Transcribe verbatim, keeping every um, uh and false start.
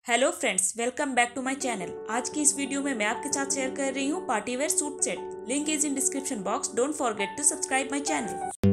Hello friends, welcome back to my channel. आज की इस वीडियो में मैं आपके साथ शेयर कर रही हूँ party wear suit set. Link is in description box. Don't forget to subscribe my channel.